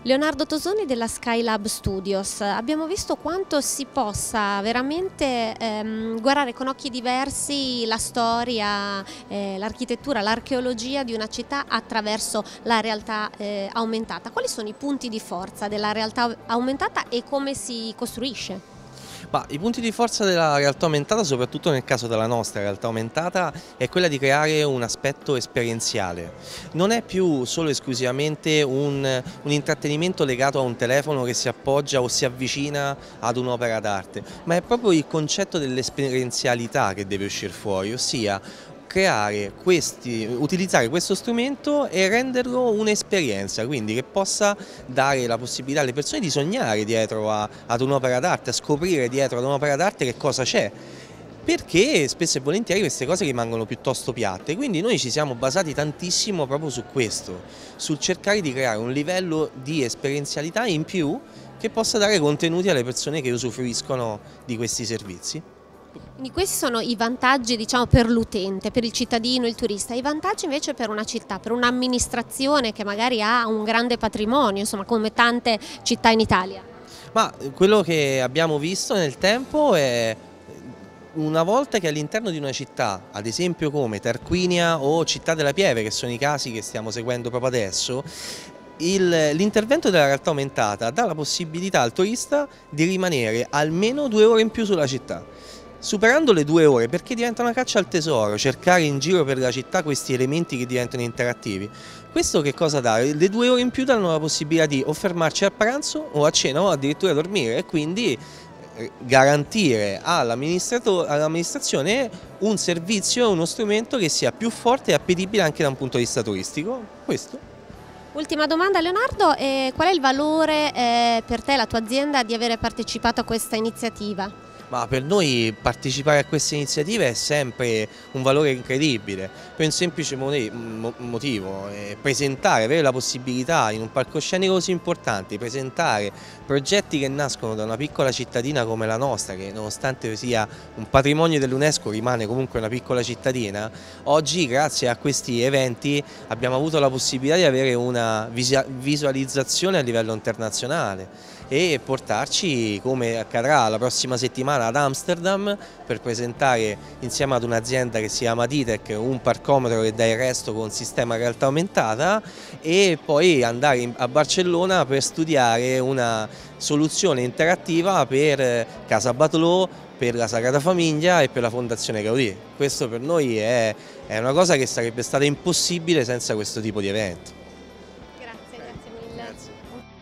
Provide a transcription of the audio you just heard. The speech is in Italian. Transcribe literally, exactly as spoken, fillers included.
Leonardo Tosoni della Skylab Studios. Abbiamo visto quanto si possa veramente ehm, guardare con occhi diversi la storia, eh, l'architettura, l'archeologia di una città attraverso la realtà eh, aumentata. Quali sono i punti di forza della realtà aumentata e come si costruisce? Ma i punti di forza della realtà aumentata, soprattutto nel caso della nostra realtà aumentata, è quella di creare un aspetto esperienziale. Non è più solo esclusivamente un, un intrattenimento legato a un telefono che si appoggia o si avvicina ad un'opera d'arte, ma è proprio il concetto dell'esperienzialità che deve uscire fuori, ossia creare questi, utilizzare questo strumento e renderlo un'esperienza, quindi che possa dare la possibilità alle persone di sognare dietro a, ad un'opera d'arte, a scoprire dietro ad un'opera d'arte che cosa c'è, perché spesso e volentieri queste cose rimangono piuttosto piatte, quindi noi ci siamo basati tantissimo proprio su questo, sul cercare di creare un livello di esperienzialità in più che possa dare contenuti alle persone che usufruiscono di questi servizi. Quindi questi sono i vantaggi, diciamo, per l'utente, per il cittadino, il turista. I vantaggi invece per una città, per un'amministrazione che magari ha un grande patrimonio, insomma, come tante città in Italia. Ma quello che abbiamo visto nel tempo è una volta che all'interno di una città, ad esempio come Tarquinia o Città della Pieve, che sono i casi che stiamo seguendo proprio adesso, l'intervento della realtà aumentata dà la possibilità al turista di rimanere almeno due ore in più sulla città. Superando le due ore, perché diventa una caccia al tesoro, cercare in giro per la città questi elementi che diventano interattivi. Questo che cosa dà? Le due ore in più danno la possibilità di o fermarci a pranzo o a cena o addirittura dormire, e quindi garantire all'amministrazione un servizio, uno strumento che sia più forte e appetibile anche da un punto di vista turistico. Questo. Ultima domanda, Leonardo, eh, qual è il valore eh, per te e la tua azienda di avere partecipato a questa iniziativa? Ma per noi partecipare a queste iniziative è sempre un valore incredibile, per un semplice motivo: presentare, avere la possibilità in un palcoscenico così importante, presentare progetti che nascono da una piccola cittadina come la nostra, che nonostante sia un patrimonio dell'UNESCO rimane comunque una piccola cittadina. Oggi, grazie a questi eventi, abbiamo avuto la possibilità di avere una visualizzazione a livello internazionale e portarci, come accadrà la prossima settimana ad Amsterdam, per presentare insieme ad un'azienda che si chiama Ditec un parcometro che dà il resto con sistema realtà aumentata, e poi andare a Barcellona per studiare una soluzione interattiva per Casa Batlló, per la Sagrada Famiglia e per la Fondazione Gaudì. Questo per noi è, è una cosa che sarebbe stata impossibile senza questo tipo di evento. Grazie, grazie mille. Grazie.